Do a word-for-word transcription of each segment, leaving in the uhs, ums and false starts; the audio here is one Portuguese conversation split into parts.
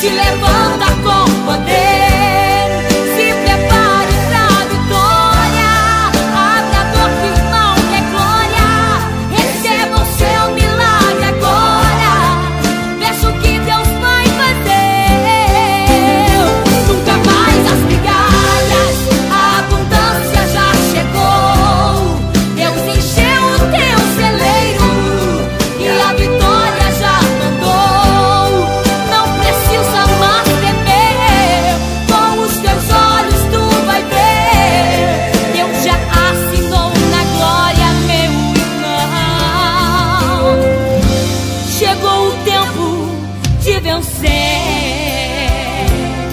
te levanta com poder. Se prepare pra vitória, abra a boca, irmão, que é glória. Receba o seu milagre agora. Veja o que Deus vai fazer. Nunca mais as migalhas, a abundância já chegou. Deus encheu o teu celeiro e a vitória já mandou. Não precisa mais temer, com os teus olhos tu vai ver. Deus já assinou na glória, meu irmão. Chegou o tempo de vencer.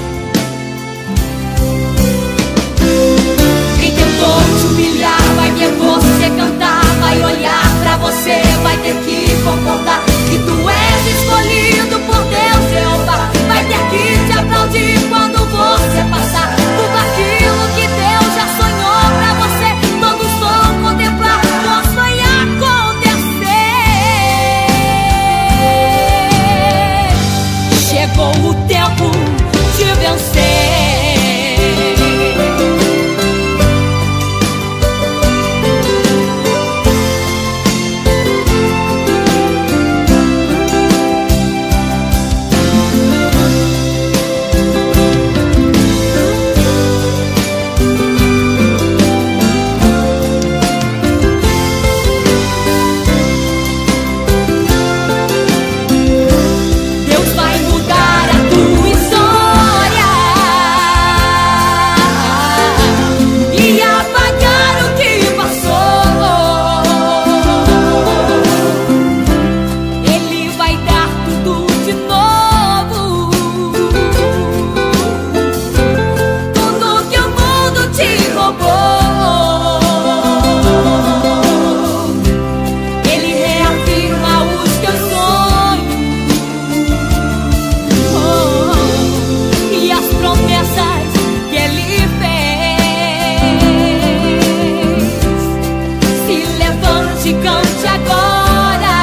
Quem tentou te humilhar vai ver você cantar, vai olhar pra você, vai ter que concordar que tu és escolhido por Deus, Jeová. Vai ter que te aplaudir quando você passar tudo aquilo que Deus já sonhou pra você. Todos vão contemplar, tua vai acontecer. Chegou o tempo de vencer. Deus vai mudar a tua história e apagar o que passou. Ele vai dar tudo de novo. Tudo que o mundo te roubou, Ele reafirma os teus sonhos, oh, e as promessas que Ele fez. Se levante e cante agora,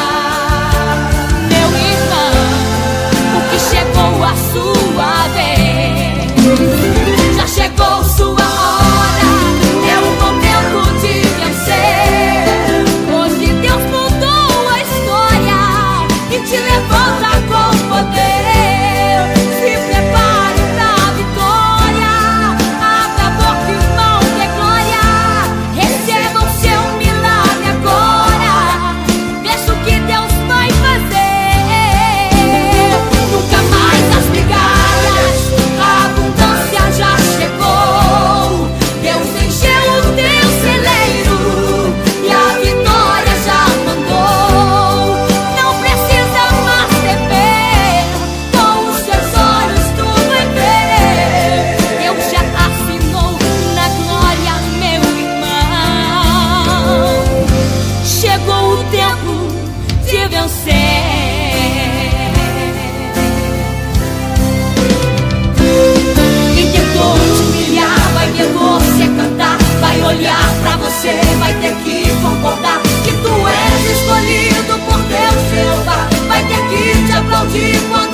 meu irmão, porque chegou a sua vez. Já chegou sua hora, é o momento de vencer. Hoje Deus mudou a história e te levanta com poder. Se prepare pra vitória, abra a boca, irmão, que é glória. Receba o seu milagre agora. Veja o que Deus vai fazer. Nunca mais as migalhas, a abundância já chegou. Deus encheu o teu celeiro e a vitória já mandou. Não precisa mais temer, com os teus olhos tu vai ver. Deus já assinou na glória, meu irmão. Chegou o tempo de vencer. Quem tentou te humilhar vai ver você cantar, vai olhar pra você, vai ter que concordar que tu és escolhido por Deus, Jeová. Vai ter que te aplaudir quando